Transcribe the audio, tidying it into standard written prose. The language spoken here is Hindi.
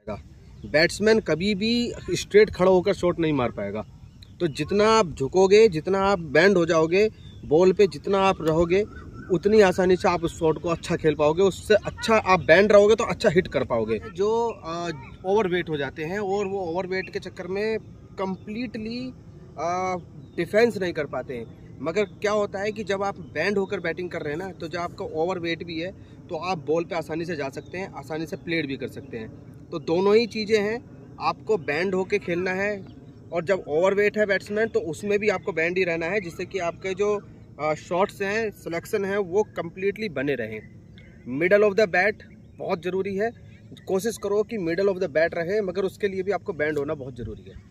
बैट्समैन कभी भी स्ट्रेट खड़ा होकर शॉट नहीं मार पाएगा। तो जितना आप झुकोगे, जितना आप बैंड हो जाओगे बॉल पे, जितना आप रहोगे, उतनी आसानी से आप उस शॉट को अच्छा खेल पाओगे। उससे अच्छा आप बैंड रहोगे तो अच्छा हिट कर पाओगे। जो ओवरवेट हो जाते हैं और वो ओवरवेट के चक्कर में कंप्लीटली डिफेंस नहीं कर पाते हैं। मगर क्या होता है कि जब आप बैंड होकर बैटिंग कर रहे हैं ना, तो जब आपका ओवरवेट भी है तो आप बॉल पे आसानी से जा सकते हैं, आसानी से प्लेड भी कर सकते हैं। तो दोनों ही चीज़ें हैं, आपको बैंड होके खेलना है और जब ओवरवेट है बैट्समैन तो उसमें भी आपको बैंड ही रहना है, जिससे कि आपके जो शॉट्स हैं, सिलेक्शन है, वो कम्प्लीटली बने रहें। मिडल ऑफ द बैट बहुत ज़रूरी है। कोशिश करो कि मिडल ऑफ द बैट रहे, मगर उसके लिए भी आपको बैंड होना बहुत ज़रूरी है।